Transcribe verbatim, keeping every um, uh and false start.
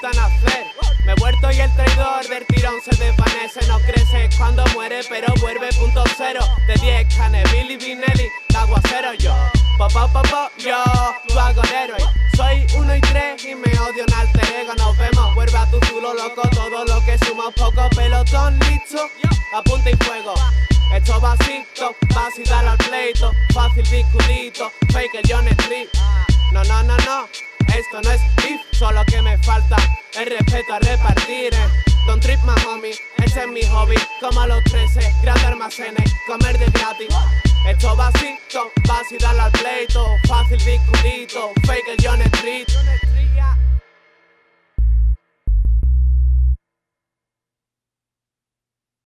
vuelto a nacer. Me he vuelto y el traidor del tirón se desvanece. No crece cuando muere, pero vuelve punto cero. De diez canes, Billy Vinelli, de aguacero yo. Popo, popo, yo, tu agonero. Soy uno y tres y me odio en alter ego. Nos vemos, vuelve a tu zulo loco. Todo lo que suma poco, pelotón listo, apunta y fuego. Esto vasito, vas y dale al pleito. Fácil discutito, fake el John Street. No, no, no, no, esto no es beef. Solo que me falta el respeto a repartir, eh. Don't trip my homie, ese es mi hobby. Como a los trece, grandes almacenes, comer de gratis. Esto vasito, vas y dale al pleito. Fácil discutito, fake el John Street.